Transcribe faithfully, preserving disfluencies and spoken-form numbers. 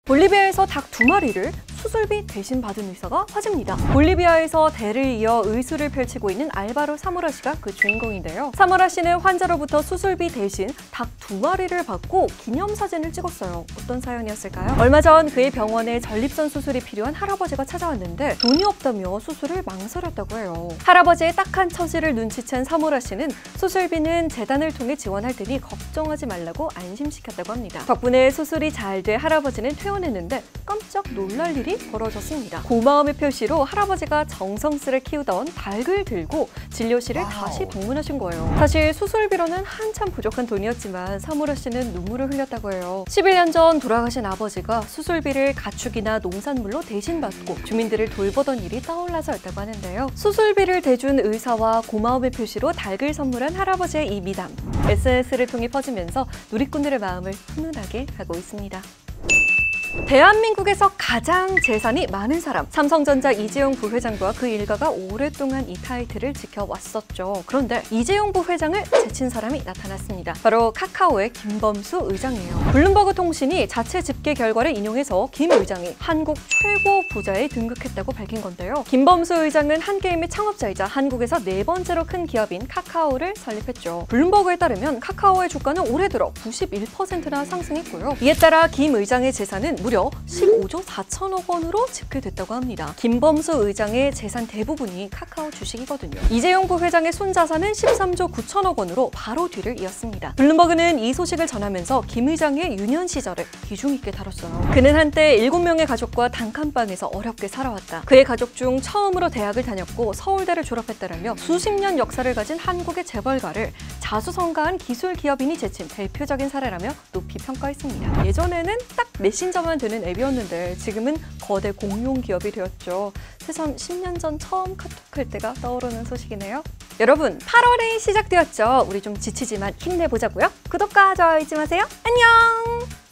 볼리비아에서 닭 두 마리를 수술비 대신 받은 의사가 화제입니다. 볼리비아에서 대를 이어 의술을 펼치고 있는 알바로 사무라 씨가 그 주인공인데요. 사무라 씨는 환자로부터 수술비 대신 닭 두 마리를 받고 기념사진을 찍었어요. 어떤 사연이었을까요? 얼마 전 그의 병원에 전립선 수술이 필요한 할아버지가 찾아왔는데 돈이 없다며 수술을 망설였다고 해요. 할아버지의 딱한 처지를 눈치챈 사무라 씨는 수술비는 재단을 통해 지원할 테니 걱정하지 말라고 안심시켰다고 합니다. 덕분에 수술이 잘 돼 할아버지는 퇴원했는데 깜짝 놀랄 일이 벌어졌습니다. 고마움의 표시로 할아버지가 정성스레 키우던 닭을 들고 진료실을 와우. 다시 방문하신 거예요. 사실 수술비로는 한참 부족한 돈이었지만 사무라 씨는 눈물을 흘렸다고 해요. 십일 년 전 돌아가신 아버지가 수술비를 가축이나 농산물로 대신 받고 주민들을 돌보던 일이 떠올라서였다고 하는데요. 수술비를 대준 의사와 고마움의 표시로 닭을 선물한 할아버지의 이 미담, 에스엔에스를 통해 퍼지면서 누리꾼들의 마음을 훈훈하게 하고 있습니다. 대한민국에서 가장 재산이 많은 사람, 삼성전자 이재용 부회장과 그 일가가 오랫동안 이 타이틀을 지켜왔었죠. 그런데 이재용 부회장을 제친 사람이 나타났습니다. 바로 카카오의 김범수 의장이에요. 블룸버그 통신이 자체 집계 결과를 인용해서 김 의장이 한국 최고 부자에 등극했다고 밝힌 건데요. 김범수 의장은 한게임의 창업자이자 한국에서 네 번째로 큰 기업인 카카오를 설립했죠. 블룸버그에 따르면 카카오의 주가는 올해 들어 구십일 퍼센트나 상승했고요. 이에 따라 김 의장의 재산은 무려 십오조 사천억 원으로 집계됐다고 합니다. 김범수 의장의 재산 대부분이 카카오 주식이거든요. 이재용 부회장의 순자산은 십삼조 구천억 원으로 바로 뒤를 이었습니다. 블룸버그는 이 소식을 전하면서 김 의장의 유년 시절을 비중 있게 다뤘어요. 그는 한때 일곱 명의 가족과 단칸방에서 어렵게 살아왔다. 그의 가족 중 처음으로 대학을 다녔고 서울대를 졸업했다라며 수십 년 역사를 가진 한국의 재벌가를 자수성가한 기술 기업인이 제친 대표적인 사례라며 높이 평가했습니다. 예전에는 딱 메신저만 되는 앱이었는데 지금은 거대 공룡 기업이 되었죠. 새삼 십 년 전 처음 카톡할 때가 떠오르는 소식이네요. 여러분, 팔월이 시작되었죠. 우리 좀 지치지만 힘내보자고요. 구독과 좋아요 잊지 마세요. 안녕!